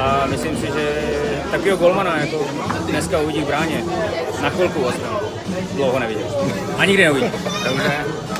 a myslím si, že takového golmana jako dneska uvidí v bráně. Na chvilku aspoň. Dlouho neviděl. A nikdy neuvidí. Dobře.